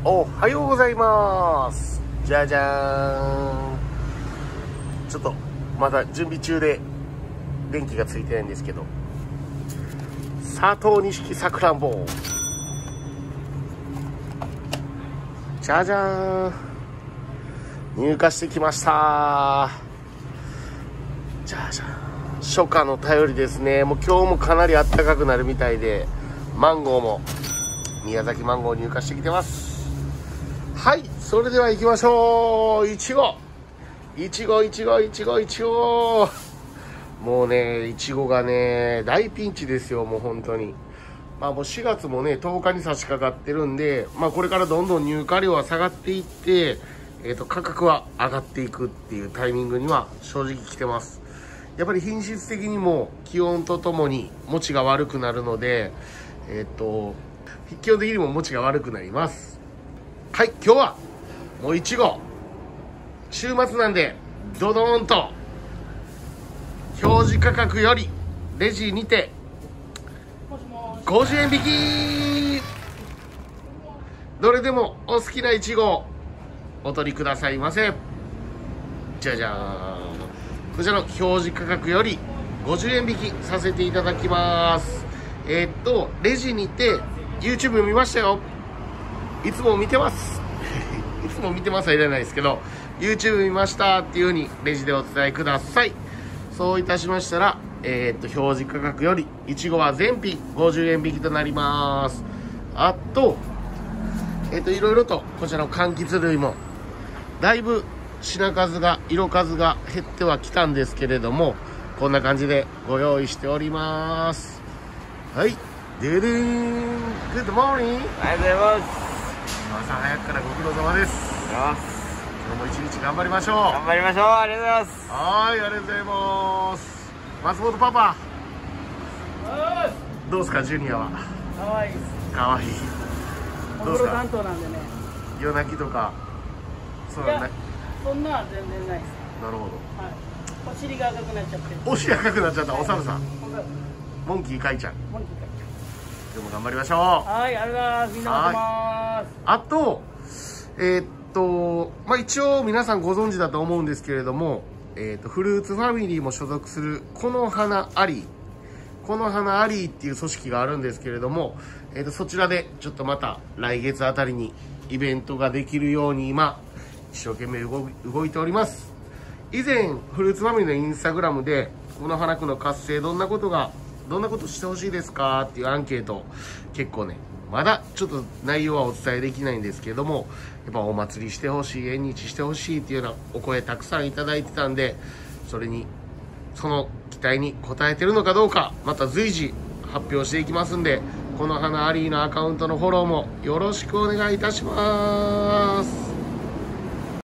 おはようございます。じゃじゃーん。ちょっとまだ準備中で電気がついてないんですけど、佐藤錦さくらんぼ、じゃじゃーん、入荷してきました。じゃじゃーん、初夏の便りですね。もう今日もかなり暖かくなるみたいで、マンゴーも宮崎マンゴー入荷してきてます。はい、それでは行きましょう。いちごもうね、いちごがね大ピンチですよ。もう本当にもう4月もね10日に差し掛かってるんで、これからどんどん入荷量は下がっていって、価格は上がっていくっていうタイミングには正直来てます。やっぱり品質的にも気温とともに持ちが悪くなるので、基本的にも持ちが悪くなります。はい、今日はもういちご週末なんでドドーンと表示価格よりレジにて50円引き。どれでもお好きないちごをお取りくださいませ。じゃじゃーん、こちらの表示価格より50円引きさせていただきます。レジにて YouTube 見ましたよ。いつも見てますいつも見てますはいらないですけど、 YouTube 見ましたっていう風にレジでお伝えください。そういたしましたら、表示価格よりいちごは全品50円引きとなります。あといろいろとこちらの柑橘類もだいぶ品数が色数が減ってはきたんですけれども、こんな感じでご用意しております。はい、ででーん、グッドモーニング。 おはようございます。 朝早くからご苦労様です。今日も一日頑張りましょう。 頑張りましょう。ありがとうございます。 はい、ありがとうございます。松本パパ、どうですかジュニアは。 かわいいです。 かわいい。 お風呂担当なんでね。 夜泣きとかそうなんだ。 そんなは全然ないです。 なるほど。 はい。お尻が赤くなっちゃって。 お尻赤くなっちゃった、お猿さん。 本当。 モンキーかいちゃん。 モンキーかいち今日も頑張りましょう。 はい、ありがとうございます。みんな待ってます。 あと一応皆さんご存知だと思うんですけれども、フルーツファミリーも所属するこの花アリーっていう組織があるんですけれども、そちらでちょっとまた来月あたりにイベントができるように今一生懸命動いております。以前フルーツファミリーのインスタグラムでこの花区の活性どんなことしてほしいですかっていうアンケート、結構ねまだちょっと内容はお伝えできないんですけども、やっぱお祭りしてほしい、縁日してほしいっていうようなお声たくさんいただいてたんで、その期待に応えてるのかどうかまた随時発表していきますんで、この花アリーのアカウントのフォローもよろしくお願いいたします。